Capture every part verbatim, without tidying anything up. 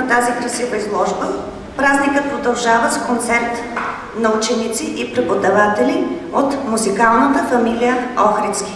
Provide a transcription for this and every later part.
тази красива изложба, празникът продължава с концерт на ученици и преподаватели от музикалната фамилия Охридски.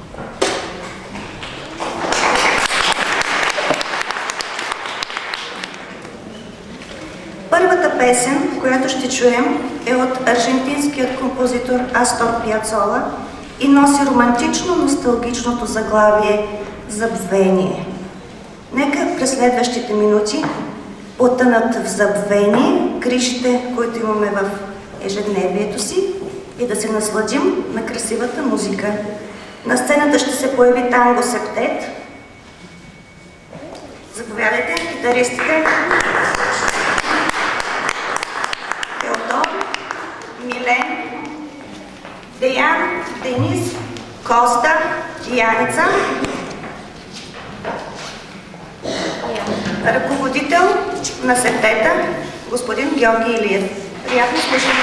Първата песен, която ще чуем, е от аржентинският композитор Астор Пиацола и носи романтично-носталгичното заглавие «Забвение». Нека през следващите минути потънат в забвение грижите, които имаме в ежедневието си, и да се насладим на красивата музика. На сцената ще се появи танго септет. Заповядайте, китаристите. Теодор, Милен, Деян, Денис, Коста, Яница. Ръководител на септета, господин Георги Илиев. Приятно слушане!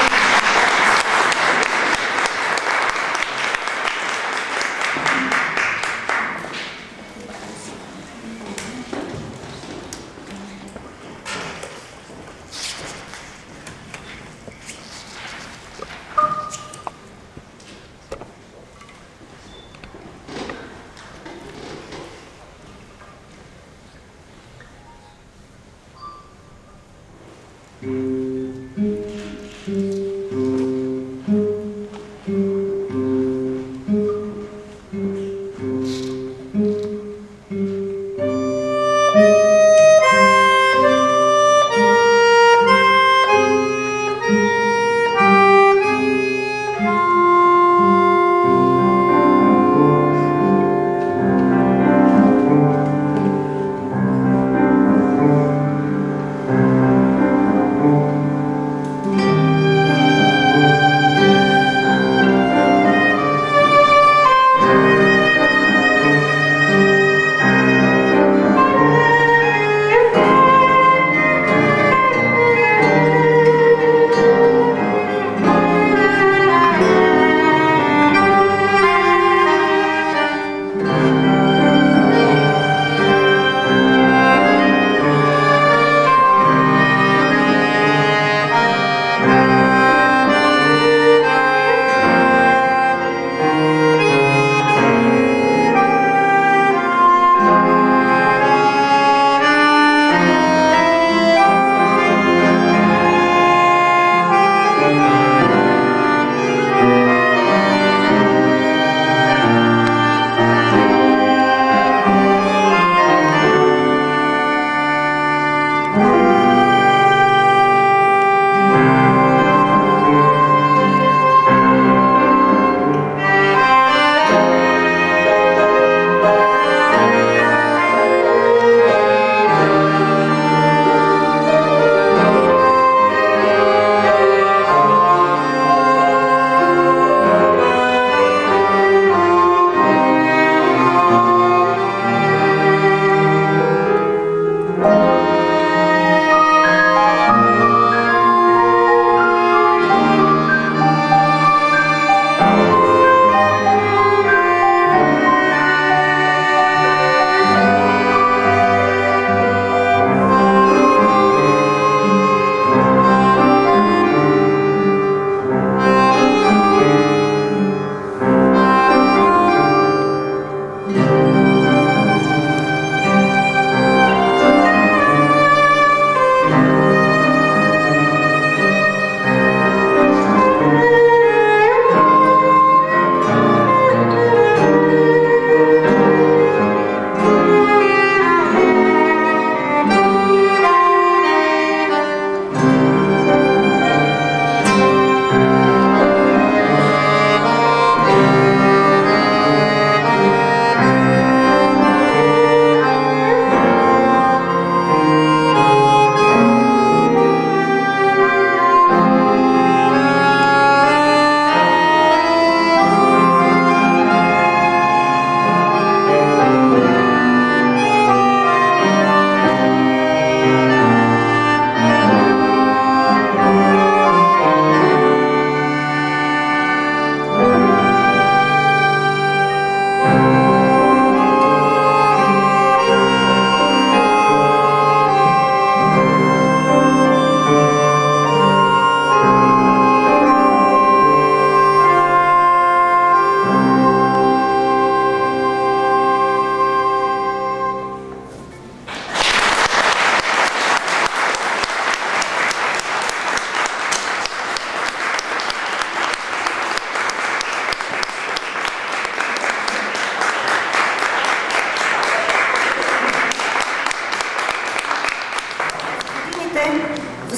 Thank you.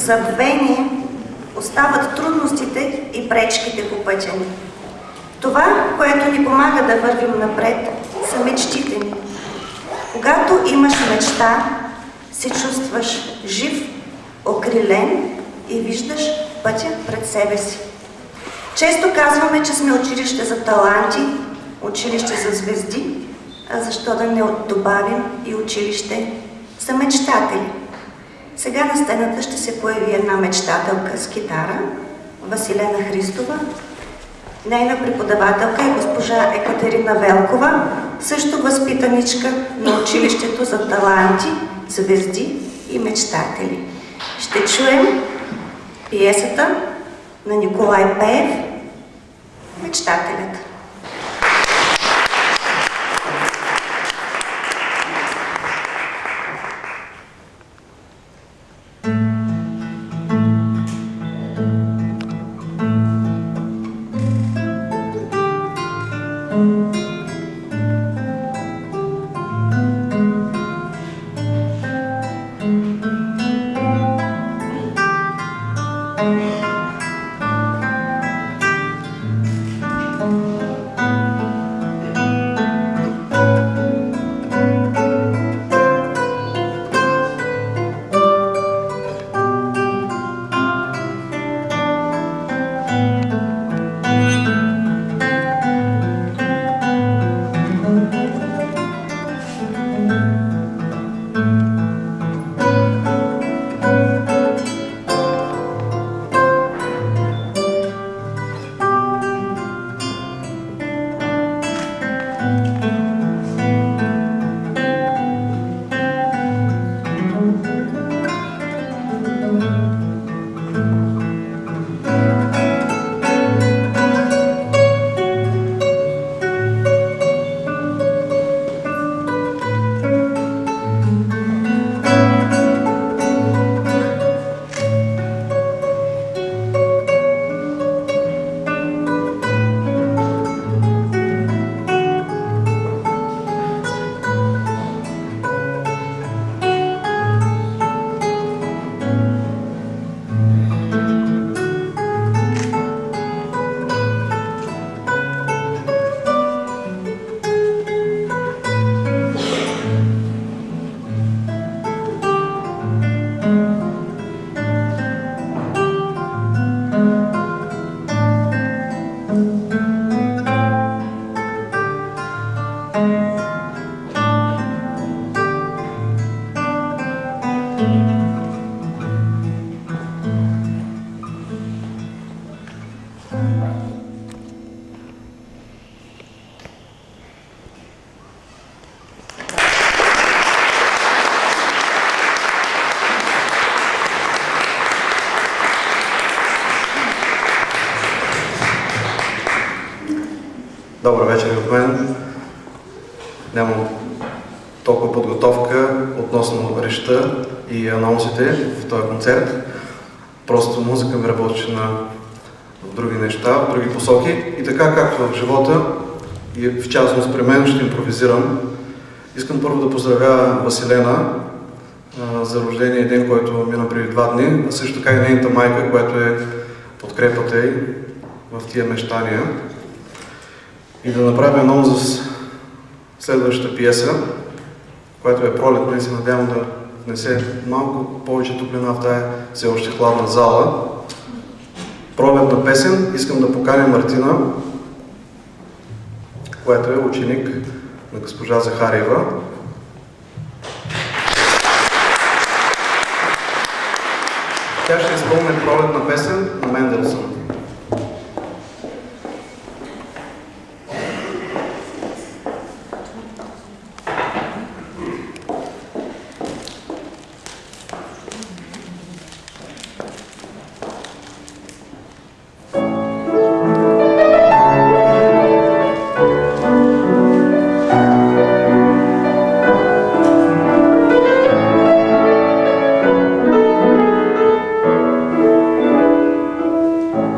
забвение остават трудностите и пречките по пътя ни. Това, което ни помага да вървим напред, са мечтите ни. Когато имаш мечта, се чувстваш жив, окрилен и виждаш пътя пред себе си. Често казваме, че сме училище за таланти, училище за звезди, а защо да не добавим и училище за мечтатели. Сега на сцената ще се появи една мечтателка с китара, Василена Христова. Нейна преподавателка е госпожа Екатерина Велкова, също възпитаничка на училището за таланти, звезди и мечтатели. Ще чуем пиесата на Николай Пеев «Мечтателят». Добър вечер от мен. Нямам толкова подготовка относно речта и анонсите в този концерт. Просто музика ми работи на в други неща, в други посоки. И така, както в живота, и в частност при мен, ще импровизирам. Искам първо да поздравя Василена а, за рождения ден, който мина преди два дни, а също така и нейната майка, която е подкрепата й в тия мечтания. И да направя анонс за следващата пиеса, която е пролетна и се надявам да внесе малко повече топлина в тая все още хладна зала. Пролетна песен. Искам да поканя Мартина, която е ученик на госпожа Захариева. Тя ще изпълни пролетна песен на Менделсън. Thank you.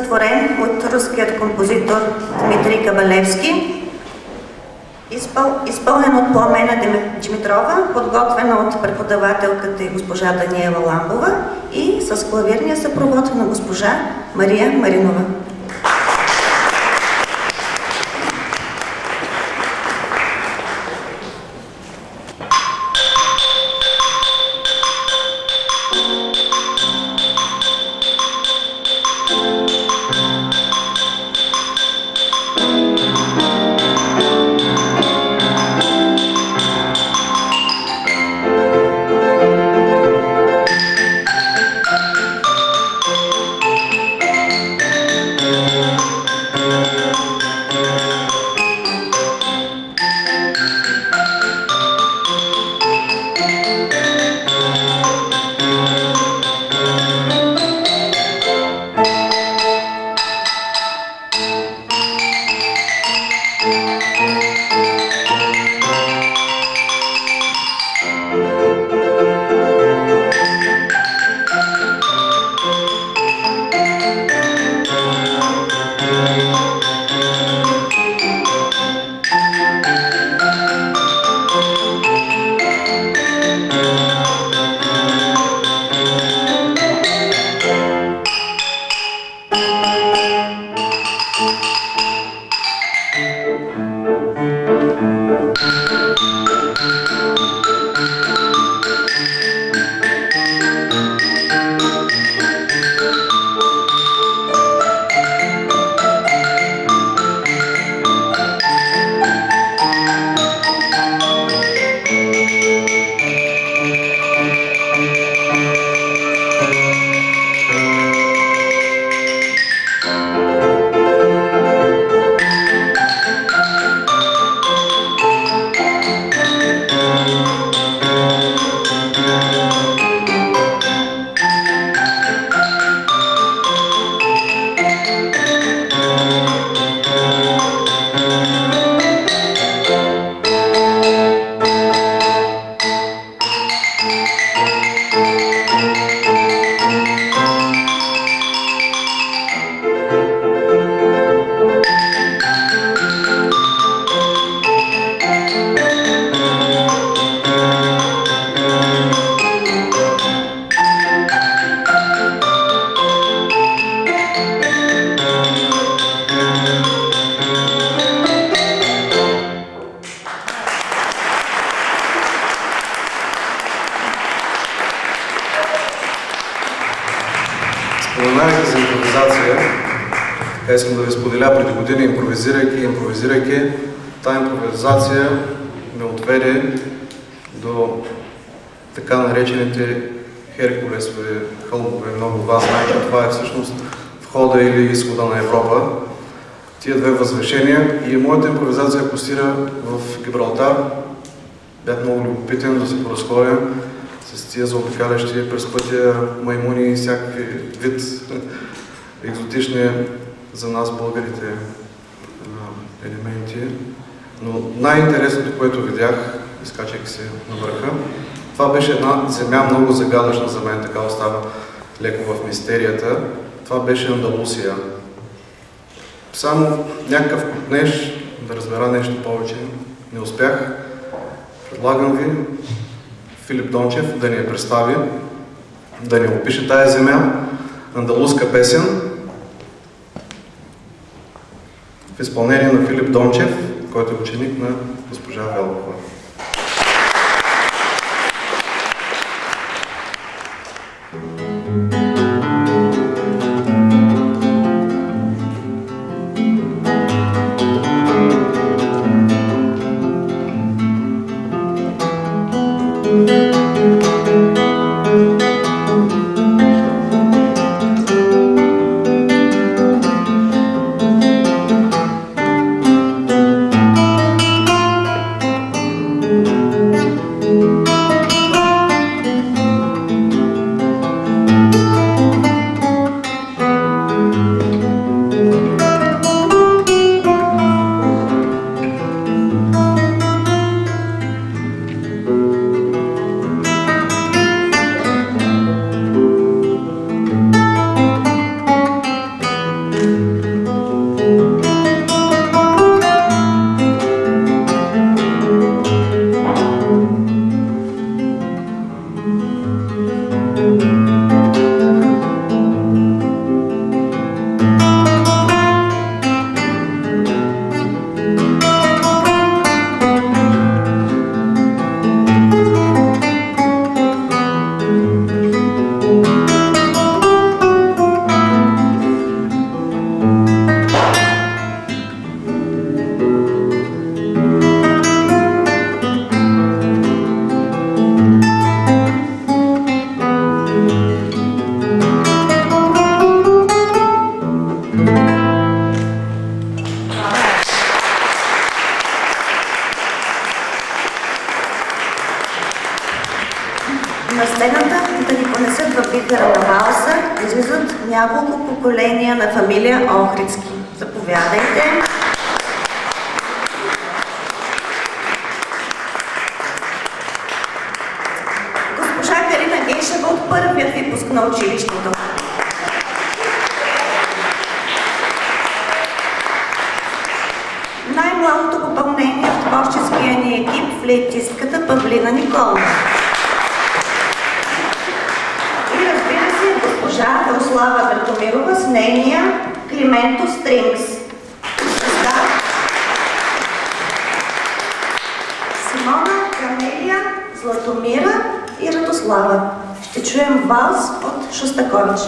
сътворен от руският композитор Дмитрий Кабалевски, изпъл... изпълнен от Пламена Димитрова, подготвена от преподавателката и госпожа Даниела Ламбова и с клавирния съпровод на госпожа Мария Маринова. Споменах за импровизация. Така искам да ви споделя, преди години, импровизирайки, импровизирайки, тази импровизация ме отведе до така наречените Херкулесови хълбове. Много вас знаете, това е всъщност входа или изхода на Европа. Тия две възвишения и моята импровизация акустира в Гибралтар. Бях много любопитен да се поразходя с тия заобикалящи през пътя маймуни и всякакви вид екзотични за нас, българите, елементи. Но най-интересното, което видях, изкачайки се на върха, това беше една земя много загадъчна за мен, така остава леко в мистерията. Това беше Андалусия. Само някакъв купнеж да разбера нещо повече не успях. Предлагам ви Филип Дончев да ни я представи, да ни опише тая земя, андалузска песен в изпълнение на Филип Дончев, който е ученик на госпожа Велкова. вихъра на валса излизат няколко поколения на фамилия Охридски. Заповядайте! Госпожа Карина Гешева от първият випуск на училището. Най-младото попълнение в творческия ни екип флейтистката Павлина Николова. И разбира се, госпожа Руслава Бертомирова с нейния Клименто Стрингс. Симона, Камелия, Златомира и Радослава. Ще чуем валс от Шостакович.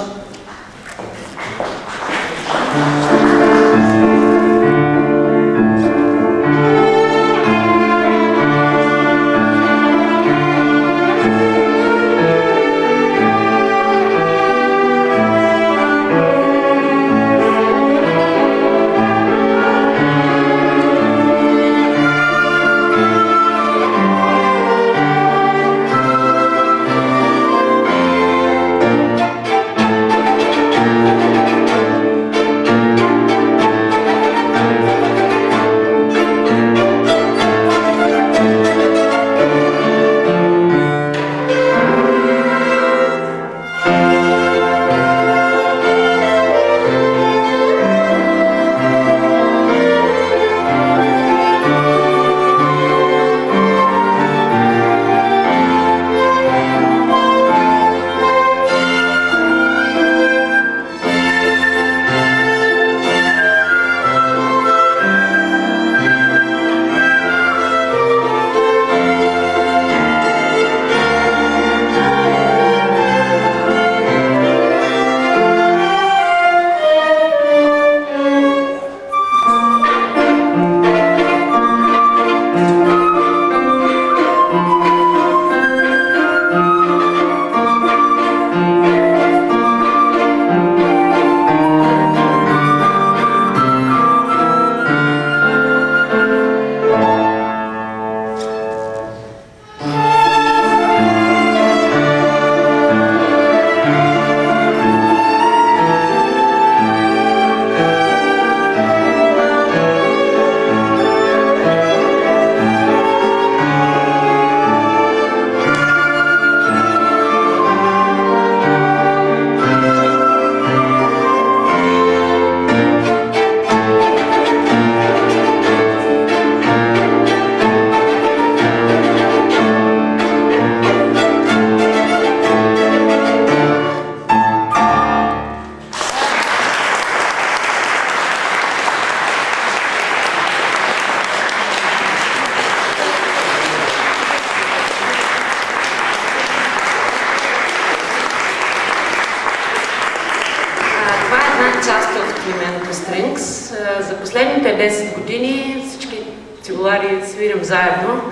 За последните десет години всички цигулари свирим заедно.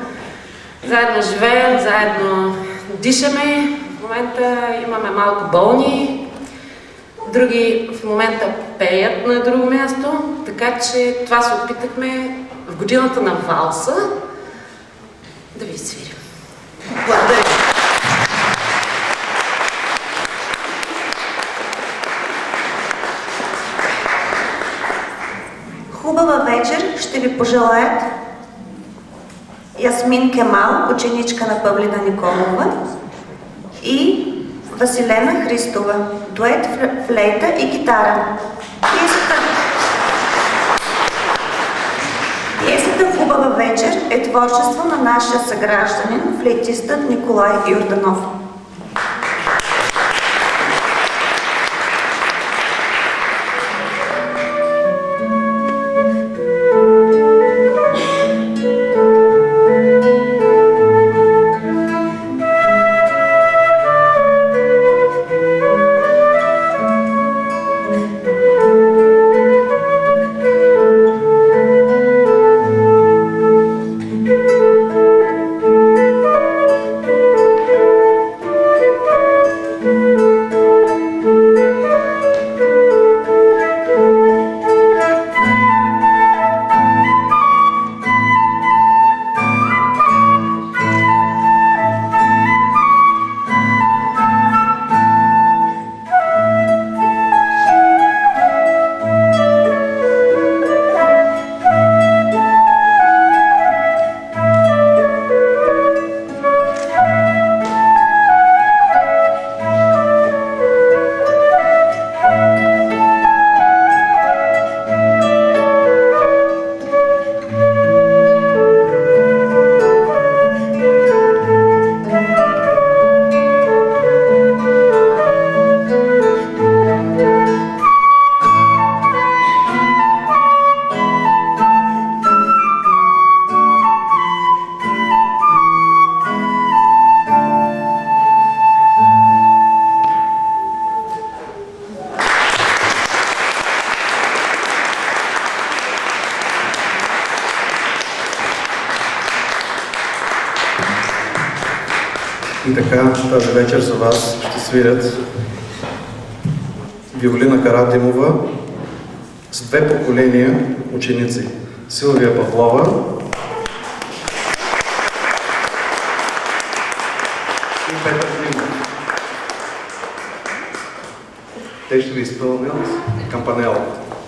Заедно живеем, заедно дишаме. В момента имаме малко болни. Други в момента пеят на друго място. Така че това се опитахме в годината на валса да ви свирим. Благодаря. Хубава вечер ще ви пожелаят Ясмин Кемал, ученичка на Павлина Николова, и Василена Христова, дует флейта и гитара. Пиесата, Пиесата Хубава вечер е творчество на нашия съгражданин, флейтистът Николай Йорданов. И така, тази вечер за вас ще свирят Виолина Карадимова с две поколения ученици. Силвия Павлова и Петър Климов. Те ще ви изпълнят кампанела.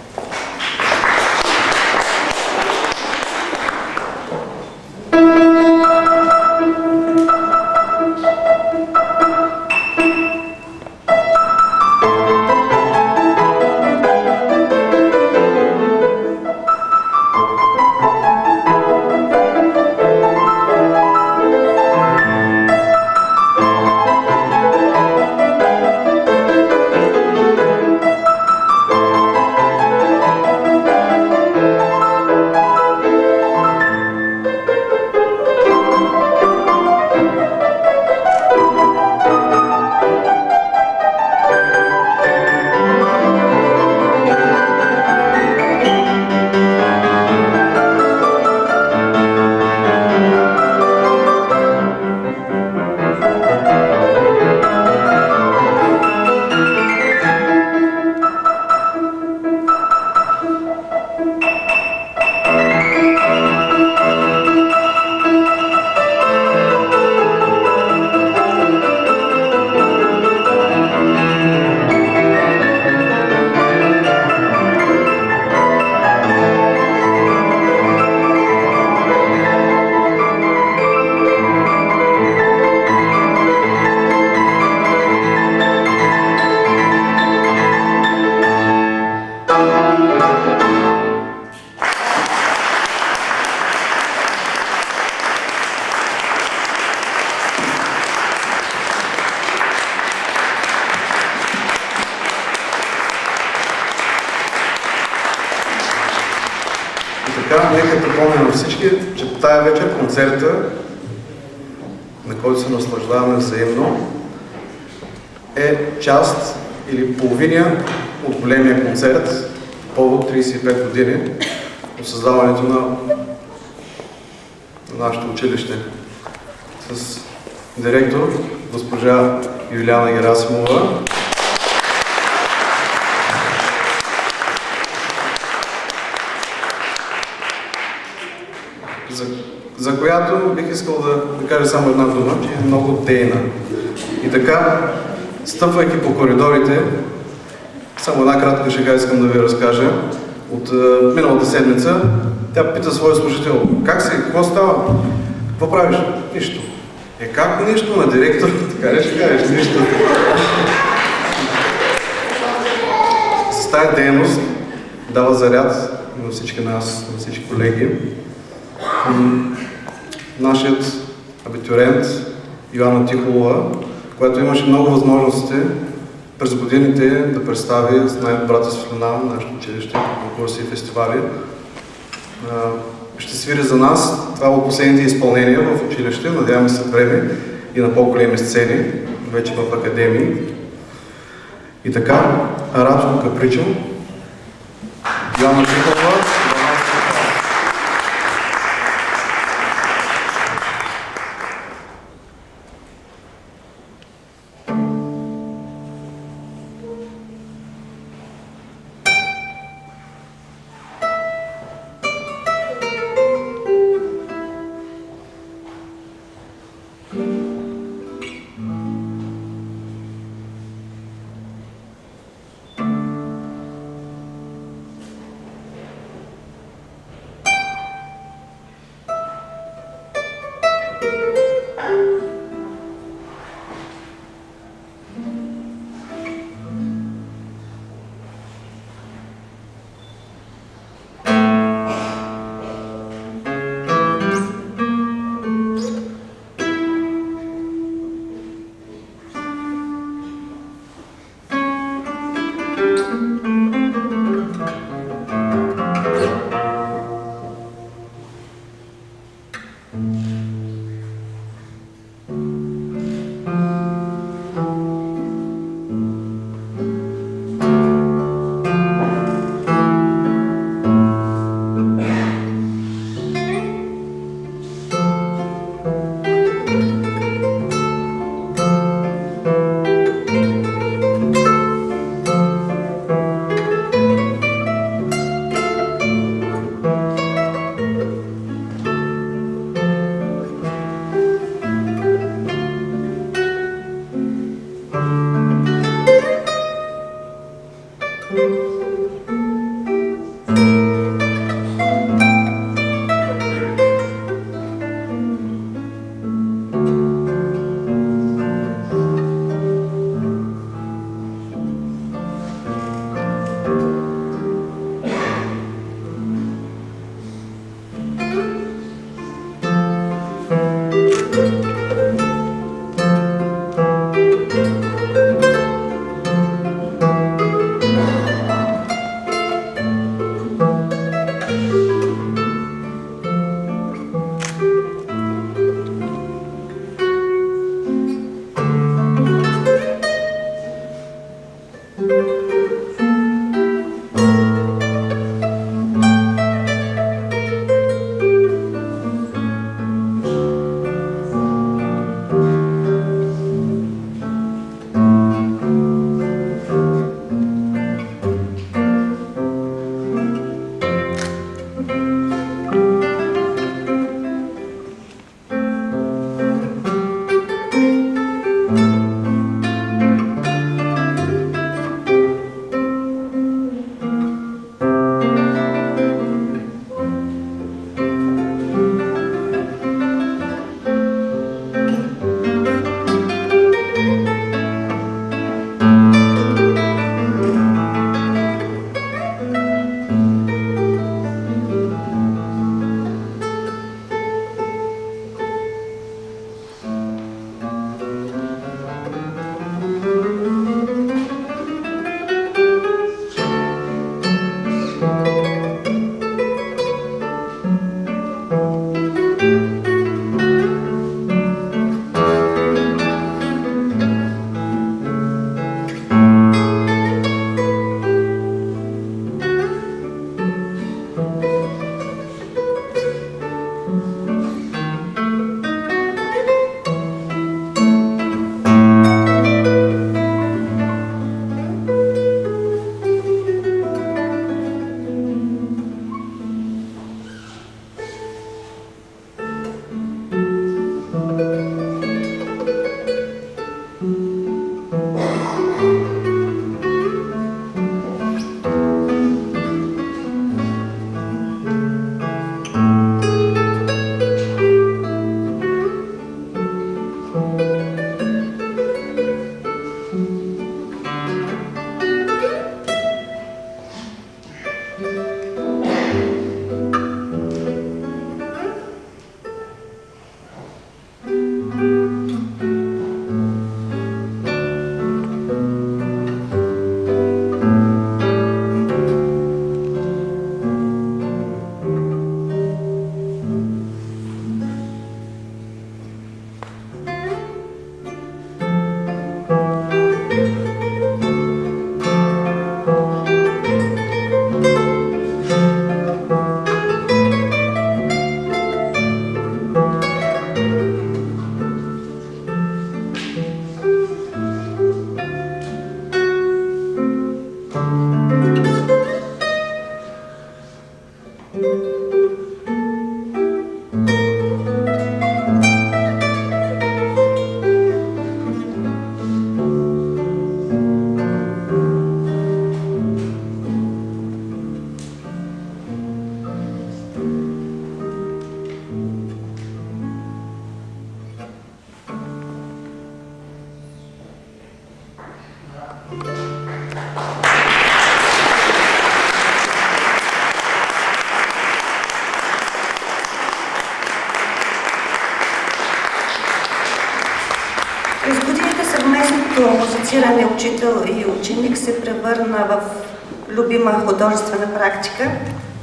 Така, нека припомня на всички, че тая вечер концерта, на който се наслаждаваме взаимно, е част или половина от големия концерт по повод тридесет и пет години от създаването на, на нашето училище. С директор госпожа Юлиана Герасимова, За, за която бих искал да, да кажа само една дума, че е много дейна. И така, стъпвайки по коридорите, само една кратка шега искам да ви разкажа. От uh, миналата седмица тя пита своя служител: как си, какво става? Какво правиш? Нищо. Е, как нищо на директор? Така ли ще кажеш? Нищо. С тази дейност дава заряд на всички нас, на всички колеги. Нашият абитуриент Йоанна Тихолова, която имаше много възможности през годините да представи с най-добрата светлина на нашето училище, конкурси и фестивали, ще свири за нас. Това е от последните изпълнения в училище. Надяваме се време и на по-големи сцени, вече в академии. И така, арабско капричо, Йоанна Тихолова. като музициране учител и ученик се превърна в любима художествена практика.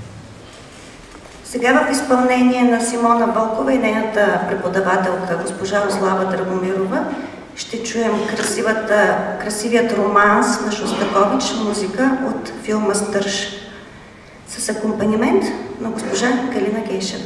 Сега в изпълнение на Симона Вълкова и нейната преподавателка госпожа Рослава Драгомирова ще чуем красивата, красивият романс на Шостакович, музика от филма Стърж, с акомпанимент на госпожа Галина Гейшева.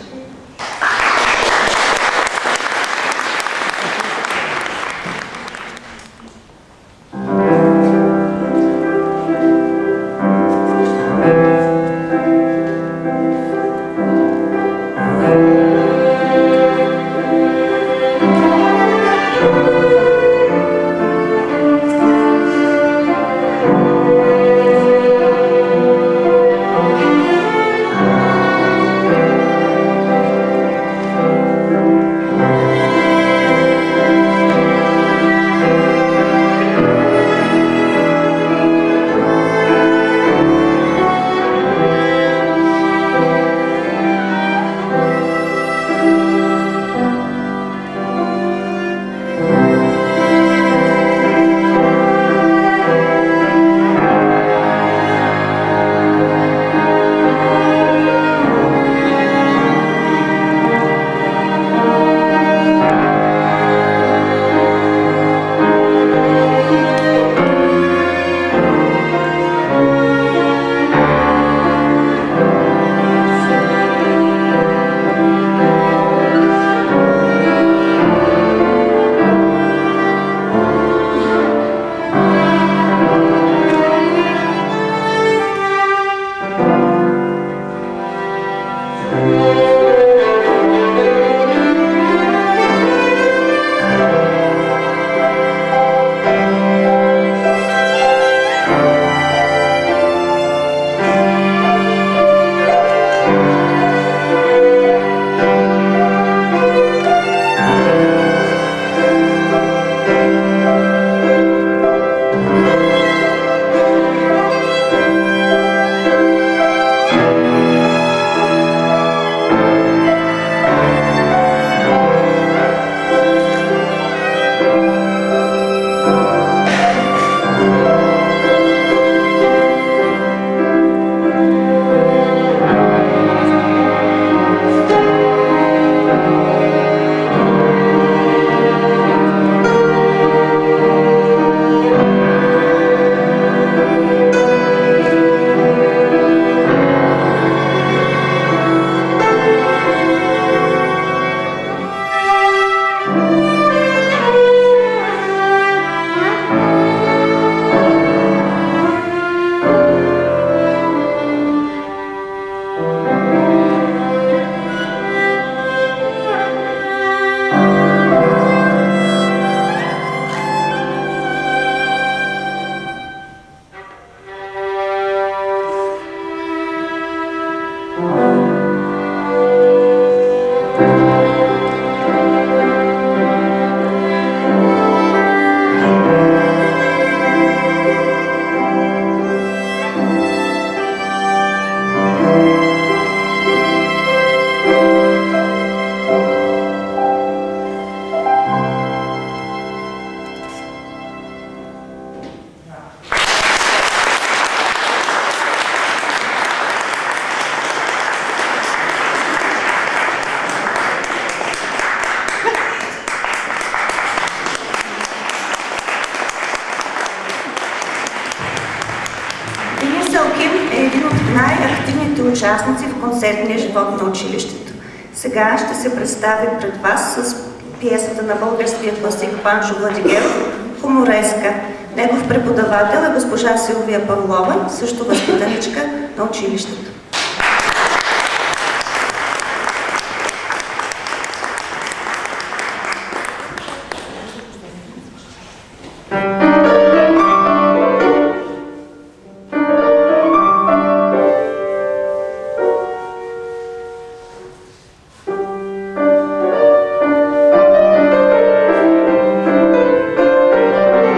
Участници в концертния живот на училището. Сега ще се представи пред вас с пиесата на българския класик Панчо Владигеров «Хумореска». Негов преподавател е госпожа Силвия Павлова, също възпитаничка на училището.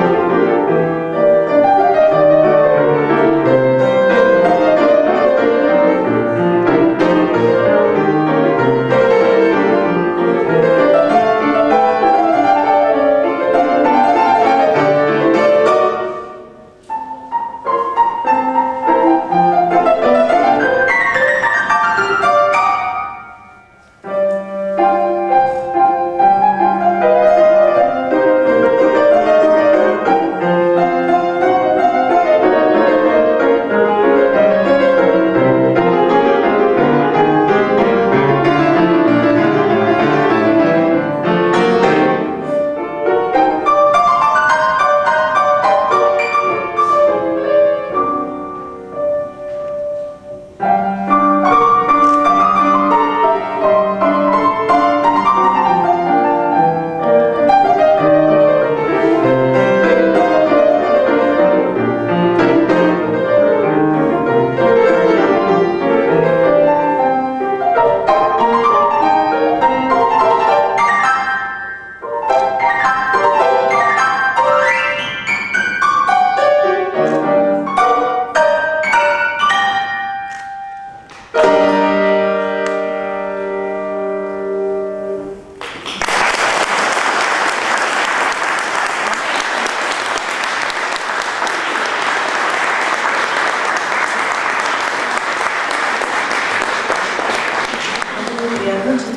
Thank you.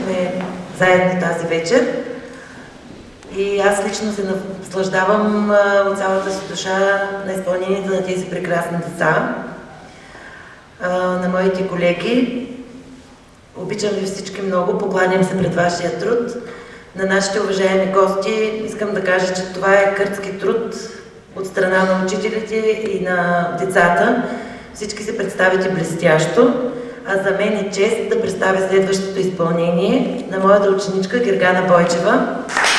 сме заедно тази вечер. И аз лично се наслаждавам от цялата си душа на изпълнението на тези прекрасни деца, на моите колеги. Обичам ви всички много, покланям се пред вашия труд. На нашите уважаеми гости искам да кажа, че това е къртски труд от страна на учителите и на децата. Всички се представите блестящо, а за мен е чест да представя следващото изпълнение на моята ученичка Гергана Бойчева.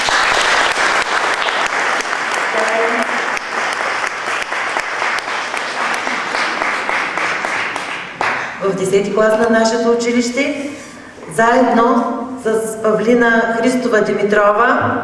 В десети клас на нашето училище, заедно с Павлина Христова Димитрова,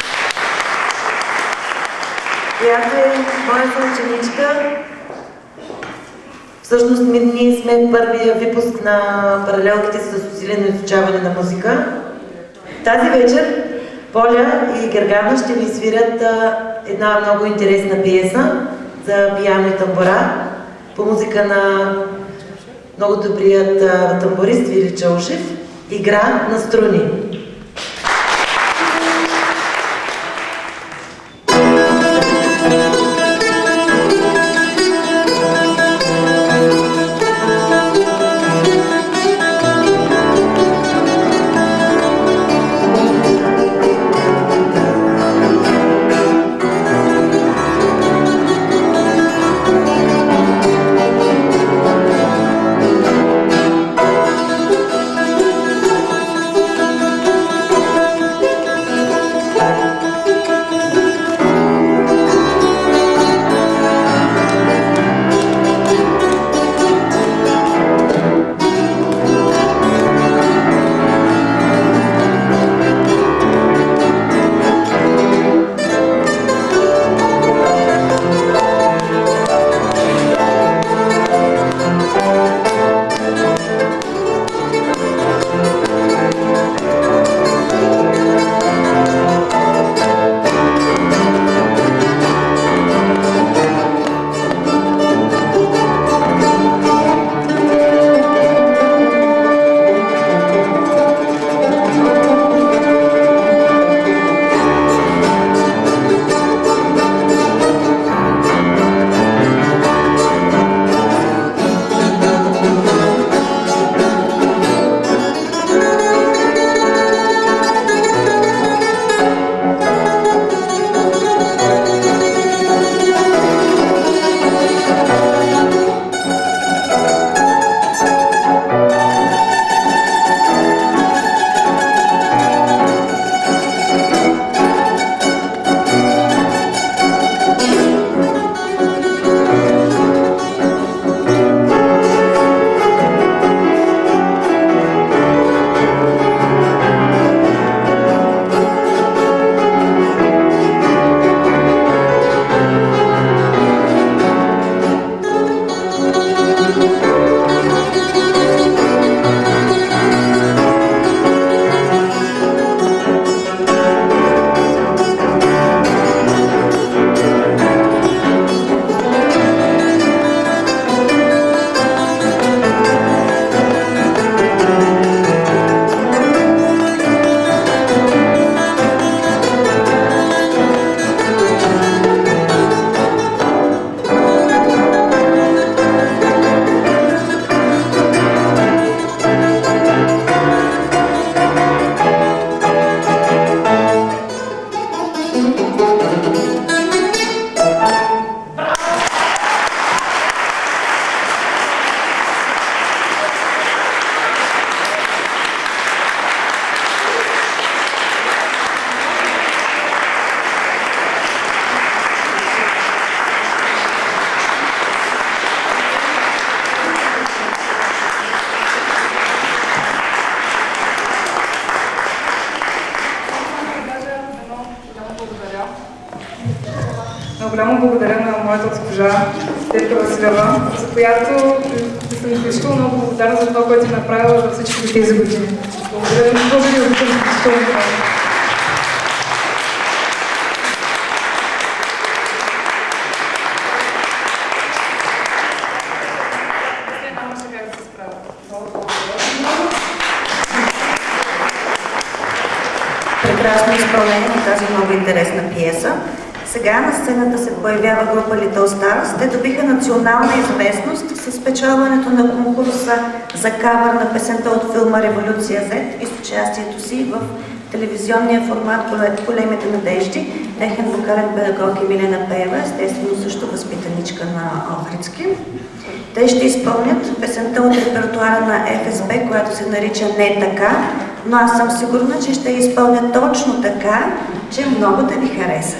която е моя съученичка. Всъщност ние сме първия випуск на паралелките с усилено изучаване на музика. Тази вечер Поля и Гергана ще ви свирят една много интересна пиеса за пиано и тамбура по музика на много добрият тамбурист Вили Чаушев, игра на струни. Голямо благодаря на моята госпожа Стефка Василева, за която съм изключително много благодарна за това, което е направила за всички тези години. Благодаря ви, много ви обичам изключително много. прекрасно изпълнение на тази много интересна пиеса. Сега на сцената се появява група Little Stars. Те добиха национална известност с спечелването на конкурса за кавър на песента от филма Революция Z и с участието си в телевизионния формат Големите надежди. Техен вокален педагог е Милена Пеева, естествено също възпитаничка на Охридски. Те ще изпълнят песента от репертуара на Еф Ес Бе, която се нарича "Не така", но аз съм сигурна, че ще я изпълнят точно така, че много да ви хареса.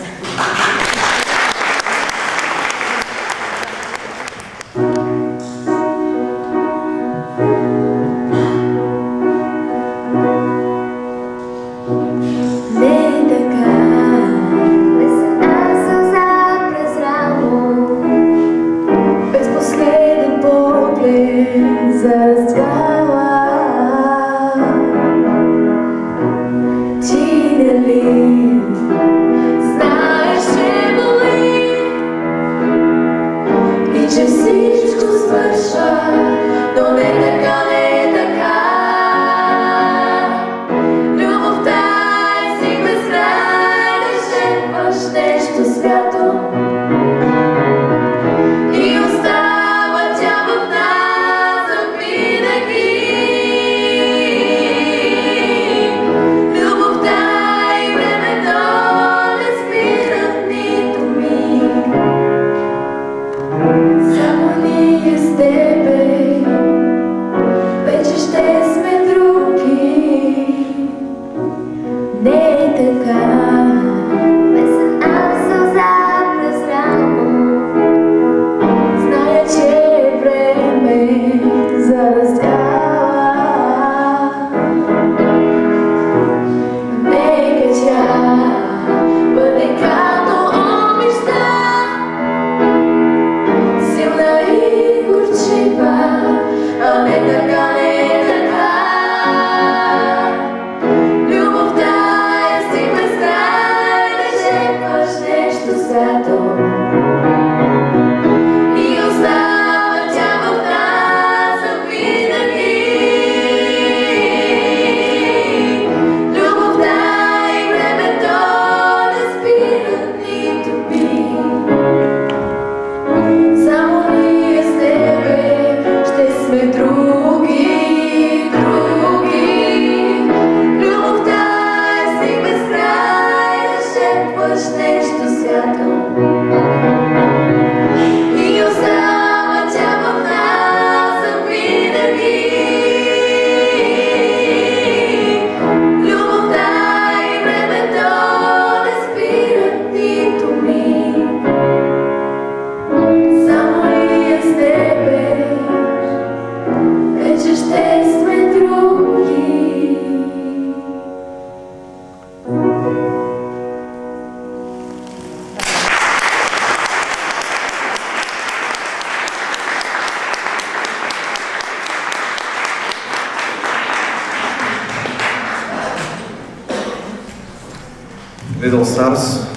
Little Stars.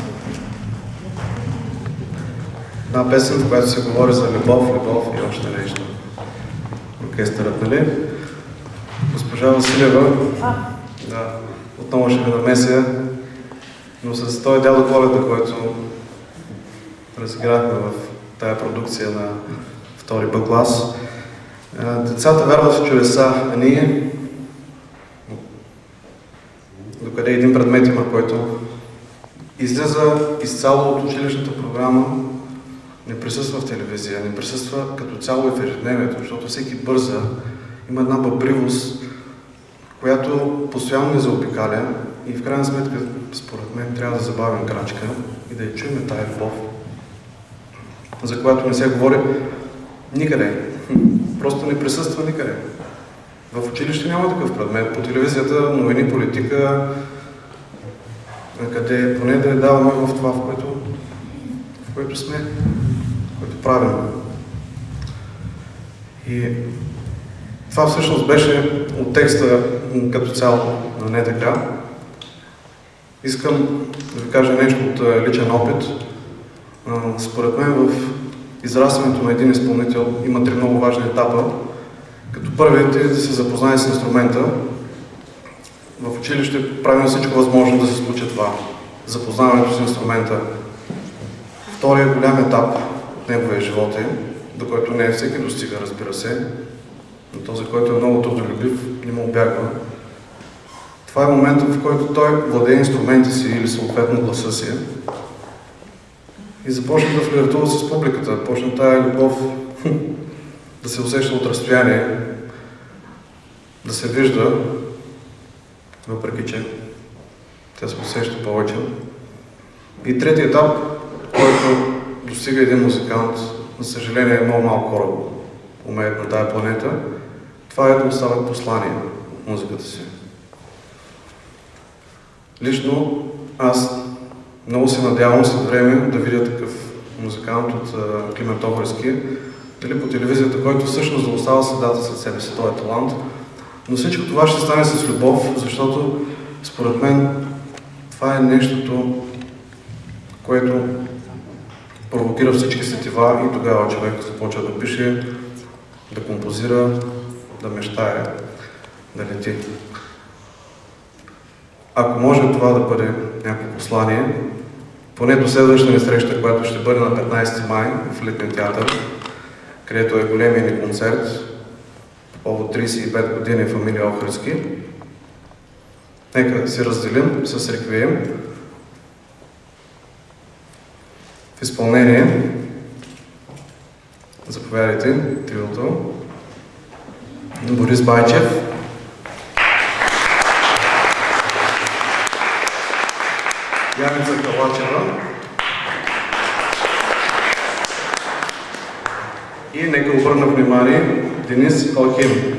Една песен, в която се говори за любов, любов и още нещо. Оркестърът, нали? Госпожа Василева, да, отново ще ви намеся, но с този дядо Коледа, който разиграхме в тая продукция на втори Б клас. Децата вярват в чудеса, а ние докъде един предмет има, който излиза изцяло от училищната програма, не присъства в телевизия, не присъства като цяло и в ежедневието, защото всеки бърза, има една бъбривост, която постоянно ни заобикаля и в крайна сметка, според мен, трябва да забавим крачка и да я чуем тая любов, за която не се говори никъде. Просто не присъства никъде. В училище няма такъв предмет. По телевизията, новини, политика, къде поне да не даваме в това, в което, в което сме, в което правим. И това всъщност беше от текста като цяло на Не така. Искам да ви кажа нещо от личен опит. Според мен в израстването на един изпълнител има три много важни етапа. Като първият е да се запознае с инструмента в училище правим всичко възможно да се случи това. Запознаването с инструмента. Втория голям етап от неговия живот е, до който не всеки достига, разбира се, но този, който е много трудолюбив, не му обягва. Това е моментът, в който той владее инструмента си или съответно гласа си и започне да флиртува с публиката. Почне тая любов да се усеща от разстояние, да се вижда, въпреки че тя се усеща повече. И третия етап, който достига един музикант, за съжаление много малко хора умеят на тая планета, това е да оставят послание от музиката си. Лично аз много се надявам след време да видя такъв музикант от uh, Климент Охридски, дали по телевизията, който всъщност да остава следата след себе си, този талант. Но всичко това ще стане с любов, защото според мен това е нещото, което провокира всички сетива и тогава човек започва да пише, да композира, да мечтае, да лети. Ако може това да бъде някакво послание, поне до следващата ни среща, която ще бъде на петнайсети май в Летния театър, където е големия ни концерт по повод трийсет и пет години фамилия Охридски, нека се разделим с реквием в изпълнение. Заповядайте, триото. Борис Байчев. Яница Калачева. И нека обърна внимание Денис Алким.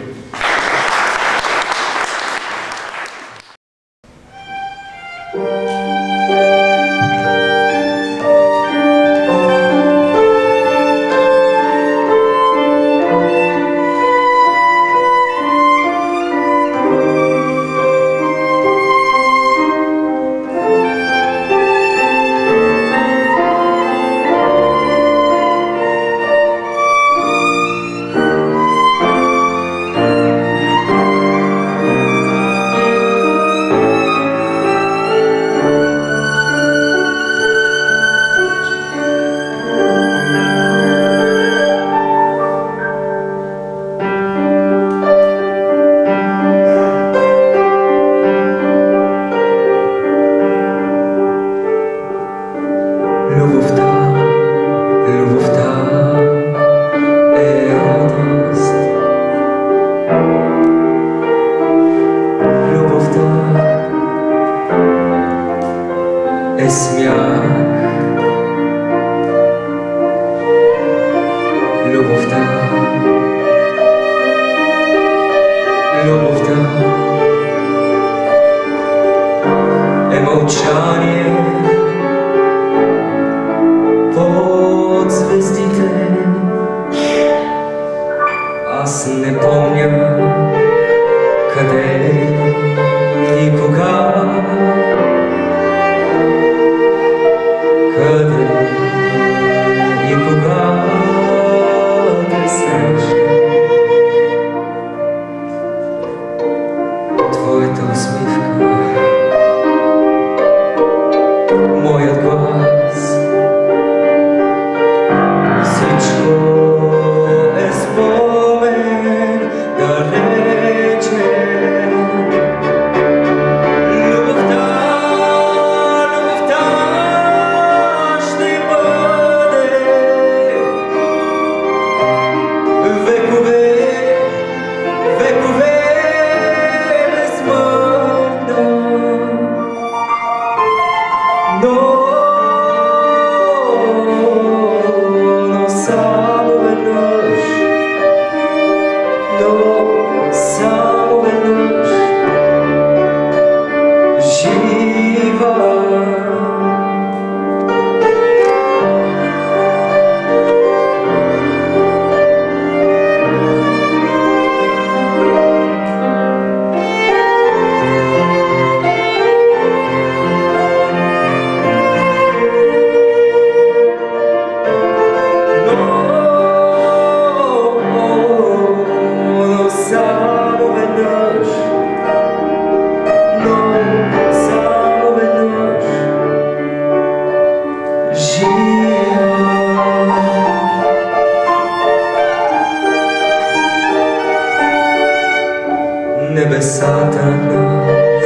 небесата нас,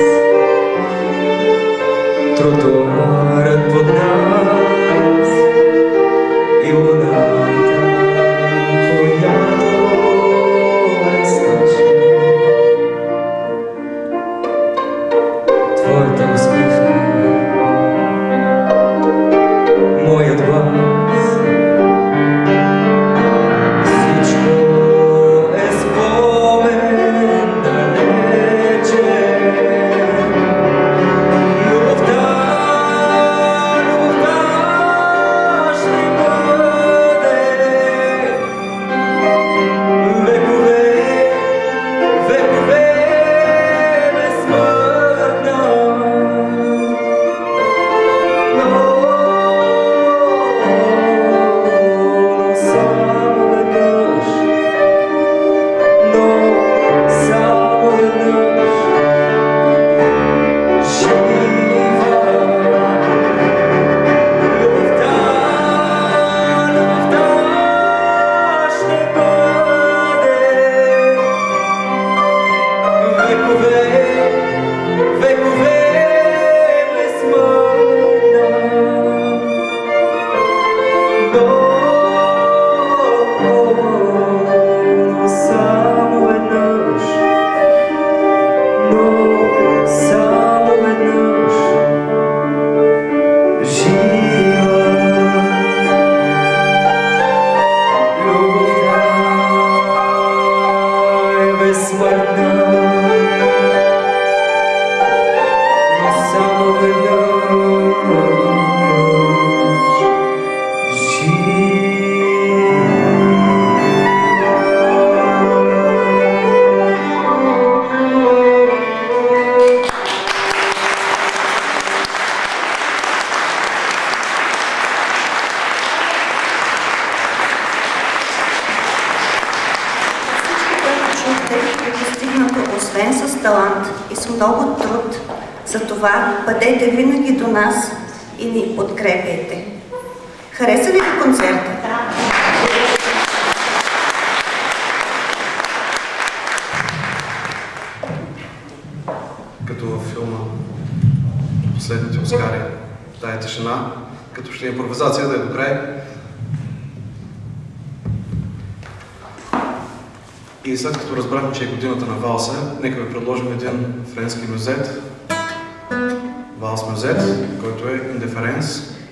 тротуарът под нас и луната, която е страшна. Твоята усмивка, моят глас, всичко е спомен далече. Любовта, любовта ще бъде векове, векове безсмъртна. Но, но само веднъж, но само веднъж жива. Любовта, любовта ще бъде векове, векове безсмъртна. Но, но само веднъж, но само веднъж жива. Любовта е безсмъртна, но само веднъж жива. Всичко, което чухте, е постигнато освен с талант и с много труд. Затова бъдете винаги до нас и ни подкрепяйте. Хареса ли ви концерта? Като във филма Последните Оскари, тая тишина, като ще е импровизация да е до край. И след като разбрахме, че е годината на валса, нека ви предложим един френски мюзет, валс мюзет, който е Индиференс.